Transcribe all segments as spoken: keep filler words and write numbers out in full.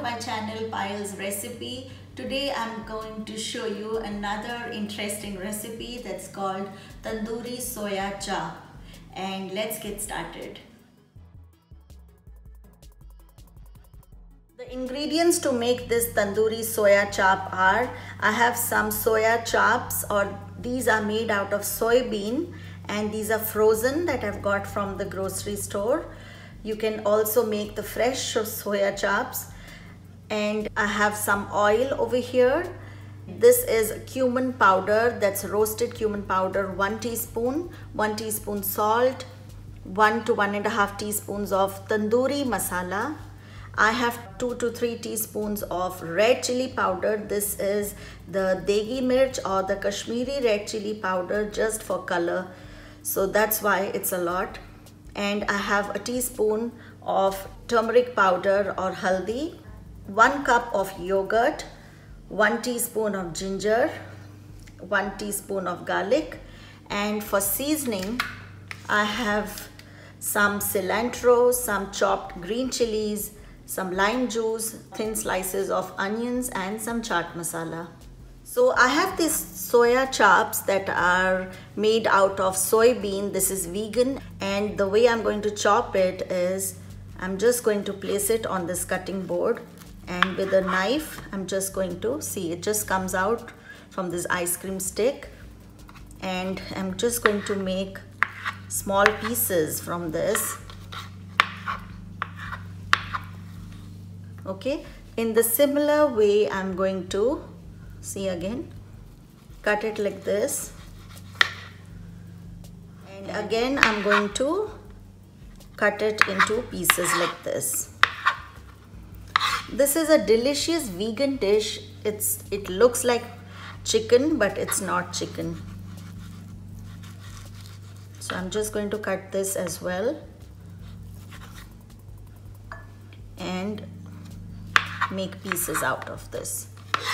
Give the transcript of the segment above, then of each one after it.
my channel Payal's Recipe. Today I'm going to show you another interesting recipe that's called Tandoori Soya Chaap. And let's get started. The ingredients to make this Tandoori Soya Chaap are, I have some soya chaps, or these are made out of soybean, and these are frozen that I've got from the grocery store. You can also make the fresh soya chaps. And I have some oil over here. This is cumin powder, that's roasted cumin powder, one teaspoon, one teaspoon salt, one to one and a half teaspoons of tandoori masala. I have two to three teaspoons of red chili powder. This is the degi mirch or the Kashmiri red chili powder, just for color. So that's why it's a lot. And I have a teaspoon of turmeric powder or haldi, one cup of yogurt, one teaspoon of ginger, one teaspoon of garlic. And for seasoning, I have some cilantro, some chopped green chilies, some lime juice, thin slices of onions, and some chaat masala. So I have these soya chaps that are made out of soybean. This is vegan, and the way I'm going to chop it is I'm just going to place it on this cutting board, and with a knife I'm just going to see it just comes out from this ice cream stick, and I'm just going to make small pieces from this. Okay, in the similar way I'm going to see again cut it like this, and again I'm going to cut it into pieces like this. This is a delicious vegan dish. It's it looks like chicken, but it's not chicken. So I'm just going to cut this as well and make pieces out of this.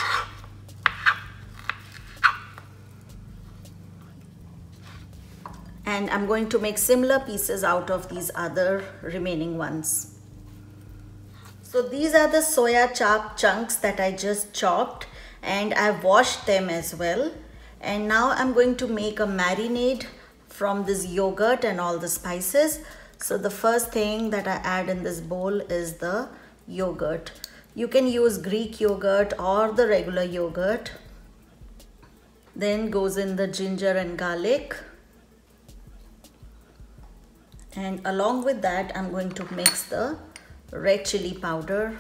And I'm going to make similar pieces out of these other remaining ones. So these are the soya chaap chunks that I just chopped, and I've washed them as well. And now I'm going to make a marinade from this yogurt and all the spices. So the first thing that I add in this bowl is the yogurt. You can use Greek yogurt or the regular yogurt. Then goes in the ginger and garlic. And along with that, I'm going to mix the red chili powder,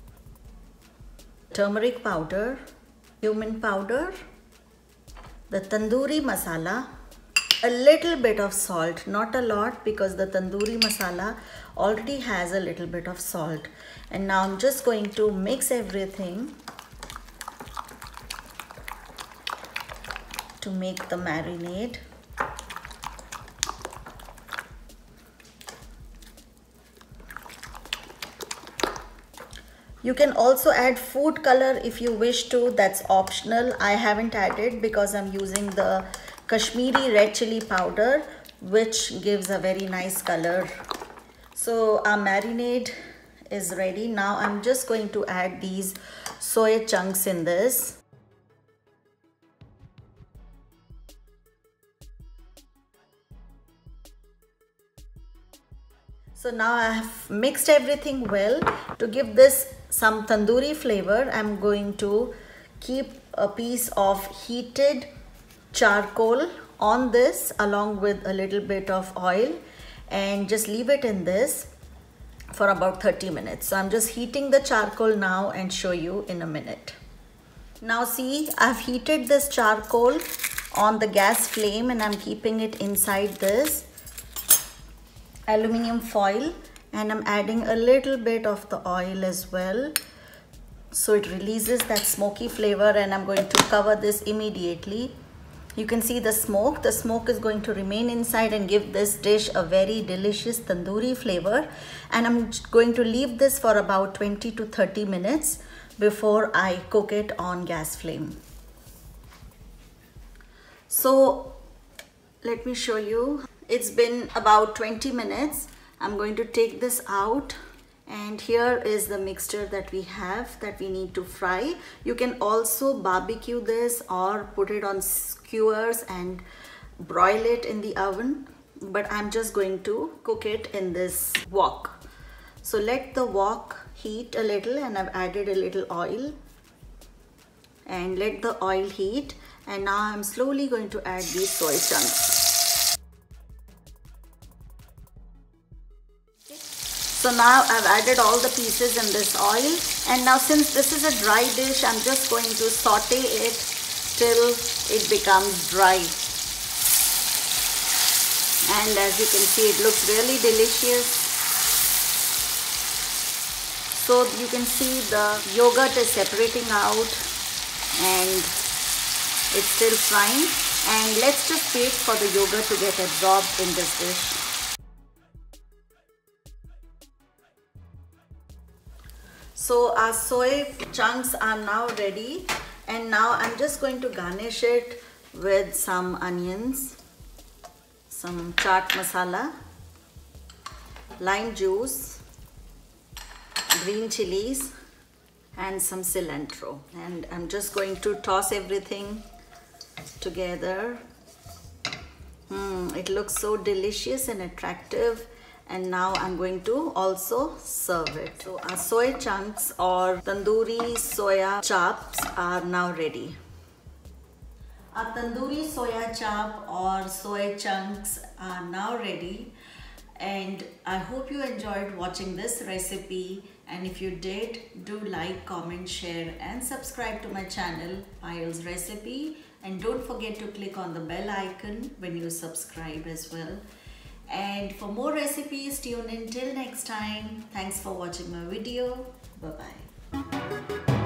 turmeric powder, cumin powder, the tandoori masala, a little bit of salt, not a lot because the tandoori masala already has a little bit of salt. And now I'm just going to mix everything to make the marinade. You can also add food color if you wish to, that's optional. I haven't added because I'm using the Kashmiri red chili powder, which gives a very nice color. So our marinade is ready. Now I'm just going to add these soya chunks in this. So now I have mixed everything well. To give this some tandoori flavor, I'm going to keep a piece of heated charcoal on this along with a little bit of oil, and just leave it in this for about thirty minutes. So I'm just heating the charcoal now and show you in a minute. Now see, I've heated this charcoal on the gas flame, and I'm keeping it inside this aluminium foil, and I'm adding a little bit of the oil as well, so it releases that smoky flavor. And I'm going to cover this immediately. You can see the smoke. The smoke is going to remain inside and give this dish a very delicious tandoori flavor. And I'm going to leave this for about twenty to thirty minutes before I cook it on gas flame. So let me show you. It's been about twenty minutes. I'm going to take this out And here is the mixture that we have that we need to fry. You can also barbecue this or put it on skewers and broil it in the oven, but I'm just going to cook it in this wok. So let the wok heat a little, and I've added a little oil, and let the oil heat, and now I'm slowly going to add these soy chunks. So now I've added all the pieces in this oil, and now since this is a dry dish, I'm just going to saute it till it becomes dry. And as you can see, it looks really delicious. So you can see the yogurt is separating out and it's still frying. And let's just wait for the yogurt to get absorbed in this dish. So our soy chunks are now ready, and now I'm just going to garnish it with some onions, some chaat masala, lime juice, green chilies, and some cilantro. And I'm just going to toss everything together. Mm, it looks so delicious and attractive. And now I'm going to also serve it. So our soy chunks or Tandoori Soya Chaps are now ready. Our Tandoori Soya Chaap or soy chunks are now ready, and I hope you enjoyed watching this recipe, and if you did, do like, comment, share and subscribe to my channel Payal's Recipe, and don't forget to click on the bell icon when you subscribe as well. And for more recipes, tune in till next time. Thanks for watching my video. Bye bye.